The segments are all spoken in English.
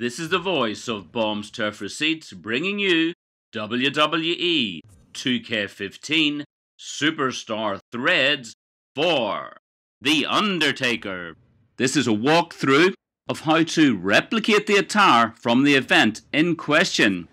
This is the voice of Bombs Turf Receipts bringing you WWE 2K15 Superstar Threads for The Undertaker. This is a walkthrough of how to replicate the attire from the event in question.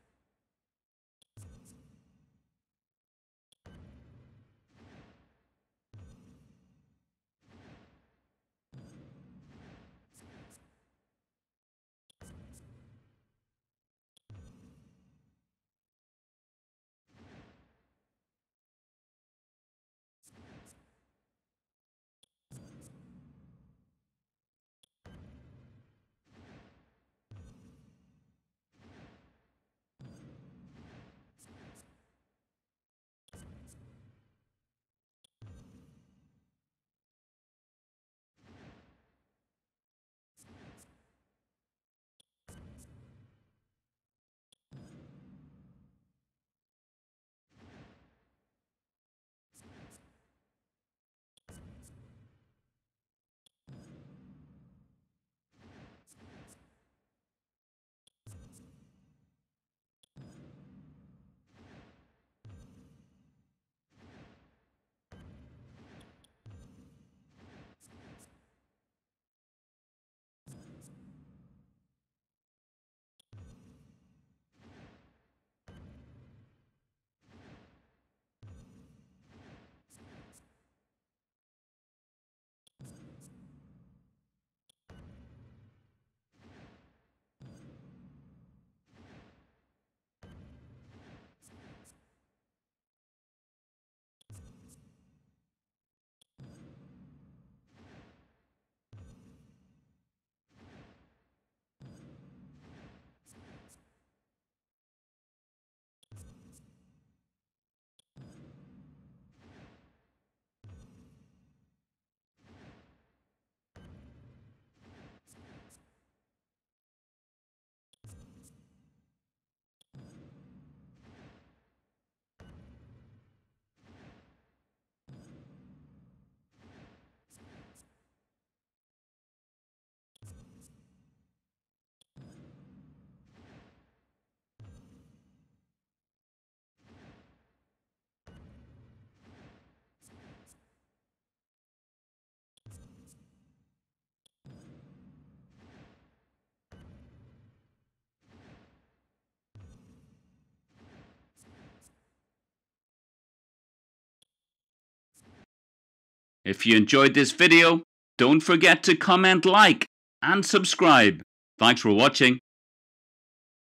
If you enjoyed this video, don't forget to comment, like, and subscribe. Thanks for watching.